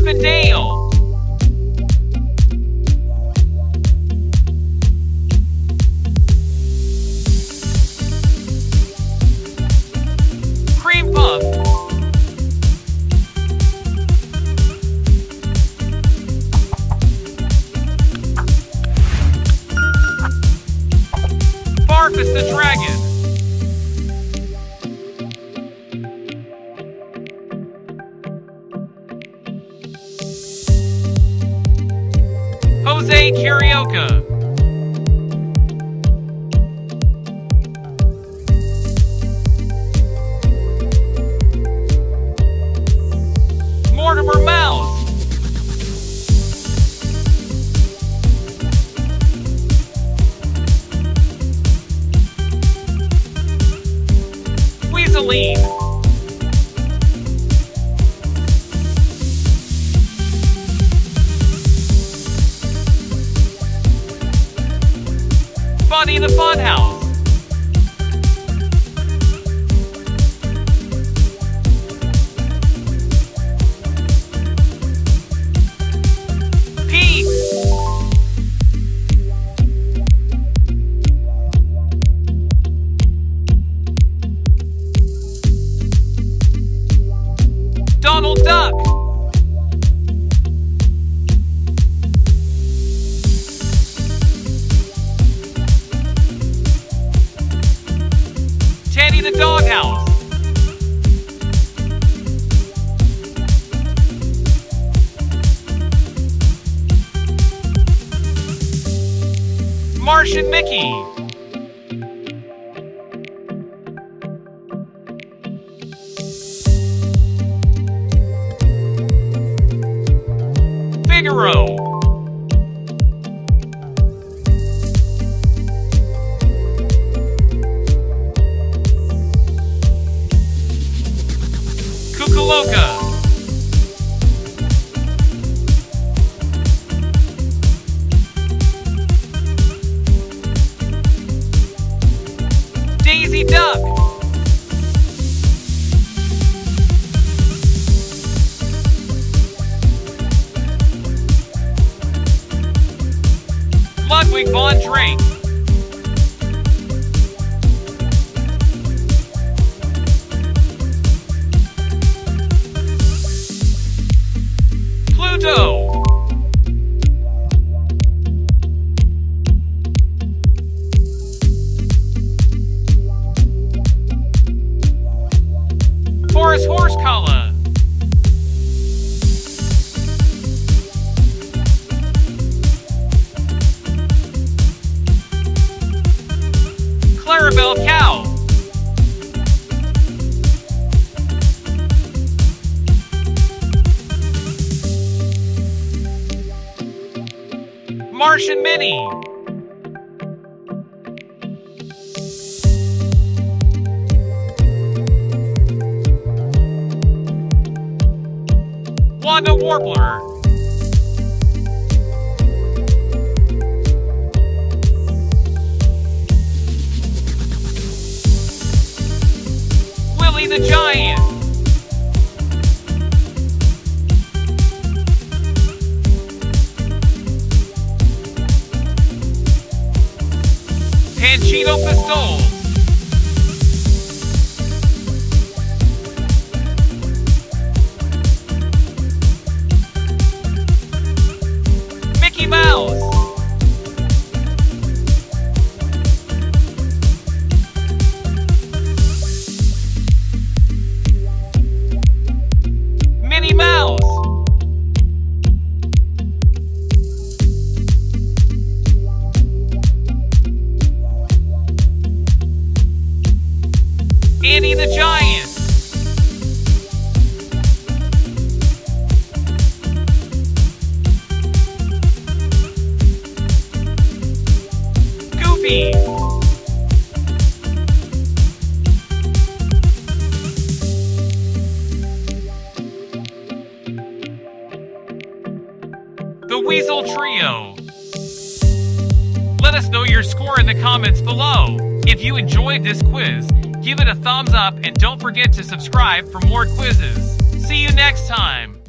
and Dale. Cream Puff. Farfus the Dragon. Jose Carioca. Mortimer Mouse. Weaseline. Bunny the Funhouse. Pete. Donald Duck. Teddy the Doghouse. Martian Mickey. Figaro. Cucaloca. Daisy Duck. Ludwig von Drake. Pluto. Horace Horsecolor. Clarabelle Cow. Martian Minnie. Wanda Warbler. Willie the Giant. Panchito Pistols. Mickey Mouse. Minnie Mouse. Annie the Giant. Goofy. The Weasel Trio. Let us know your score in the comments below. If you enjoyed this quiz, give it a thumbs up and don't forget to subscribe for more quizzes. See you next time!